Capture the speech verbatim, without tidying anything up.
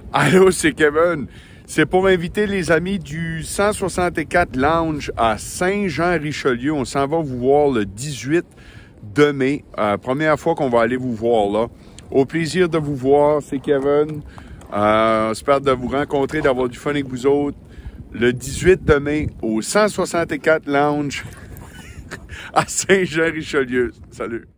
Allô, c'est Kevin. C'est pour inviter les amis du cent soixante-quatre Lounge à Saint-Jean-Richelieu. On s'en va vous voir le dix-huit de mai. Euh, première fois qu'on va aller vous voir là. Au plaisir de vous voir, c'est Kevin. Euh, j'espère de vous rencontrer, d'avoir du fun avec vous autres. Le dix-huit de mai au cent soixante-quatre Lounge à Saint-Jean-Richelieu. Salut.